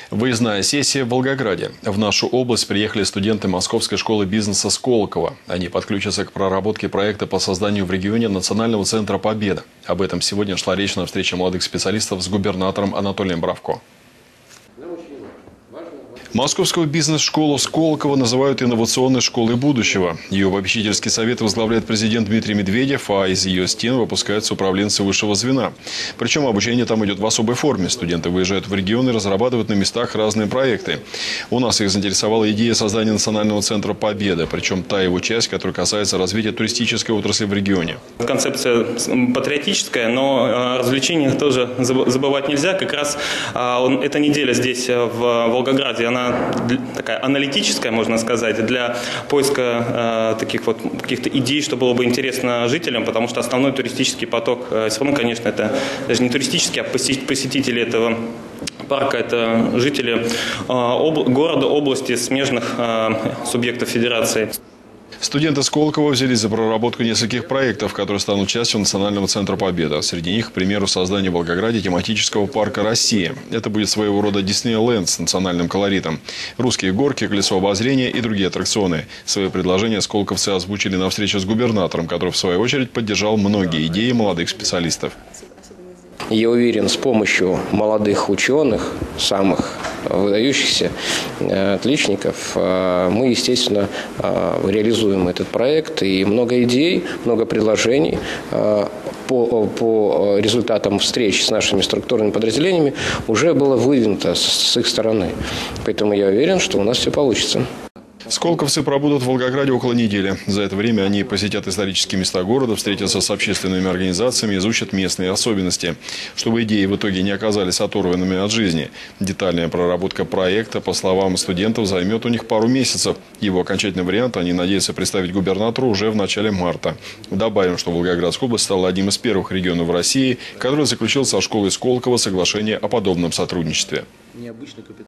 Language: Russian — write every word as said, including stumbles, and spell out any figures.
Выездная сессия в Волгограде. В нашу область приехали студенты Московской школы бизнеса Сколково. Они подключатся к проработке проекта по созданию в регионе Национального центра «Победа». Об этом сегодня шла речь на встрече молодых специалистов с губернатором Анатолием Бравко. Московскую бизнес-школу Сколково называют инновационной школой будущего. Ее попечительский совет возглавляет президент Дмитрий Медведев, а из ее стен выпускаются управленцы высшего звена. Причем обучение там идет в особой форме. Студенты выезжают в регионы и разрабатывают на местах разные проекты. У нас их заинтересовала идея создания Национального центра «Победа», причем та его часть, которая касается развития туристической отрасли в регионе. Концепция патриотическая, но развлечения тоже забывать нельзя. Как раз эта неделя здесь, в Волгограде, она такая аналитическая, можно сказать, для поиска э, таких вот каких-то идей, что было бы интересно жителям, потому что основной туристический поток, э, все равно, конечно, это даже не туристический, а посетители этого парка, это жители э, об, города, области, смежных э, субъектов федерации. Студенты Сколково взялись за проработку нескольких проектов, которые станут частью Национального центра «Победа». Среди них, к примеру, создание в Волгограде тематического парка «Россия». Это будет своего рода Диснейленд с национальным колоритом. Русские горки, колесо обозрения и другие аттракционы. Свои предложения сколковцы озвучили на встрече с губернатором, который, в свою очередь, поддержал многие идеи молодых специалистов. Я уверен, с помощью молодых ученых, самых выдающихся отличников, мы, естественно, реализуем этот проект. И много идей, много предложений по, по результатам встреч с нашими структурными подразделениями уже было выдвинуто с их стороны. Поэтому я уверен, что у нас все получится. Сколковцы пробудут в Волгограде около недели. За это время они посетят исторические места города, встретятся с общественными организациями, изучат местные особенности, чтобы идеи в итоге не оказались оторванными от жизни. Детальная проработка проекта, по словам студентов, займет у них пару месяцев. Его окончательный вариант они надеются представить губернатору уже в начале марта. Добавим, что Волгоградская область стала одним из первых регионов в России, который заключил со школой Сколково соглашение о подобном сотрудничестве.